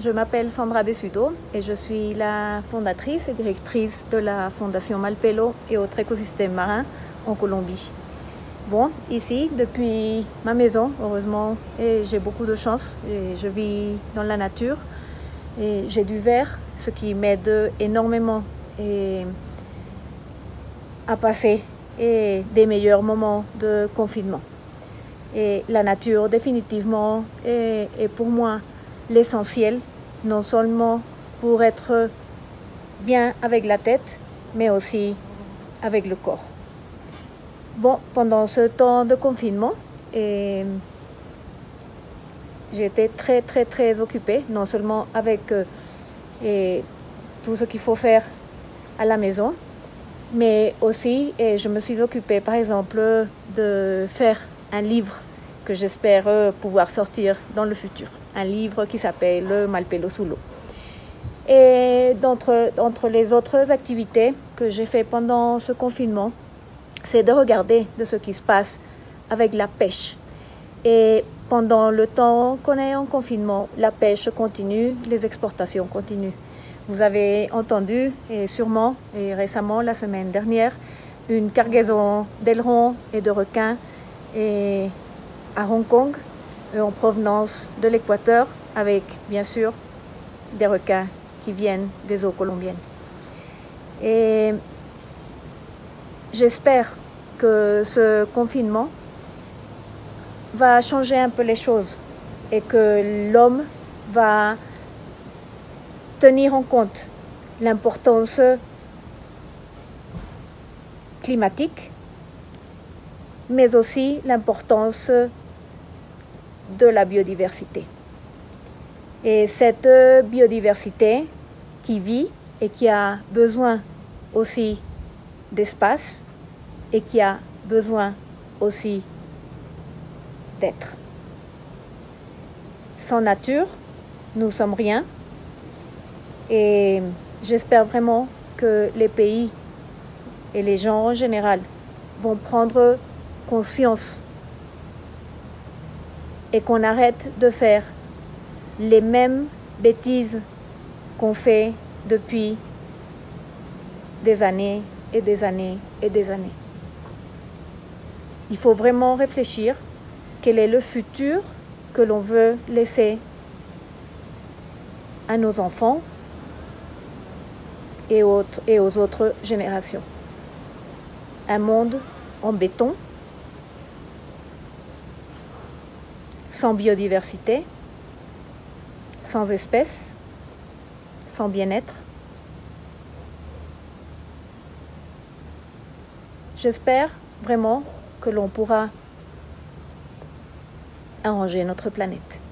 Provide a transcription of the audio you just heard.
je m'appelle Sandra Bessudo et je suis la fondatrice et directrice de la Fondation Malpelo et autres écosystèmes marins en Colombie. Bon, ici, depuis ma maison, heureusement, et j'ai beaucoup de chance. Et je vis dans la nature et j'ai du verre, ce qui m'aide énormément à passer des meilleurs moments de confinement. Et la nature, définitivement, est pour moi l'essentiel, non seulement pour être bien avec la tête, mais aussi avec le corps. Bon, pendant ce temps de confinement, j'étais très occupée, non seulement avec tout ce qu'il faut faire à la maison, mais aussi je me suis occupée par exemple de faire un livre que j'espère pouvoir sortir dans le futur. Un livre qui s'appelle Malpelo sous l'eau. Et d'entre les autres activités que j'ai fait pendant ce confinement, c'est de regarder de ce qui se passe avec la pêche. Et pendant le temps qu'on est en confinement, la pêche continue, les exportations continuent. Vous avez entendu, et sûrement, et récemment, la semaine dernière, une cargaison d'ailerons et de requins à Hong Kong, en provenance de l'Équateur, avec, bien sûr, des requins qui viennent des eaux colombiennes. Et j'espère que ce confinement va changer un peu les choses et que l'homme va tenir en compte l'importance climatique, mais aussi l'importance de la biodiversité. Et cette biodiversité qui vit et qui a besoin aussi d'espace et qui a besoin aussi d'être. Sans nature, nous sommes rien. Et j'espère vraiment que les pays et les gens en général vont prendre conscience et qu'on arrête de faire les mêmes bêtises qu'on fait depuis des années et des années et des années. Il faut vraiment réfléchir quel est le futur que l'on veut laisser à nos enfants et aux autres générations. Un monde en béton, sans biodiversité, sans espèces, sans bien-être. J'espère vraiment que l'on pourra arranger notre planète.